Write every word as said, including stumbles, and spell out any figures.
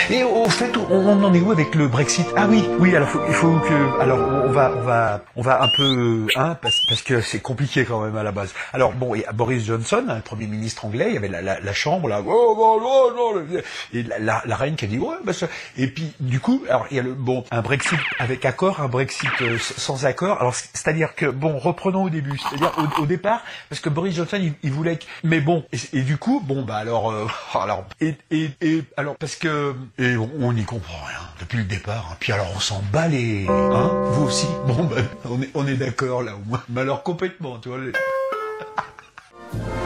Et au fait, on, on en est où avec le Brexit? Ah oui, oui. Alors faut, il faut que, alors on va, on va, on va un peu, hein, parce, parce que c'est compliqué quand même à la base. Alors bon, et Boris Johnson, le Premier ministre anglais, il y avait la, la, la chambre là, oh, oh, oh, oh, et la, la, la reine qui a dit ouais, bah ça. Et puis du coup, alors il y a le bon, un Brexit avec accord, un Brexit euh, sans accord. Alors c'est-à-dire que bon, reprenons au début, c'est-à-dire au, au départ, parce que Boris Johnson, il, il voulait, que, mais bon, et, et du coup, bon bah alors, euh, alors, et, et, et alors parce que et on n'y comprend rien depuis le départ. Hein. Puis alors on s'en bat les, hein, vous aussi. Bon bah on est, on est d'accord là au moins. Mais alors complètement, tu vois. Les...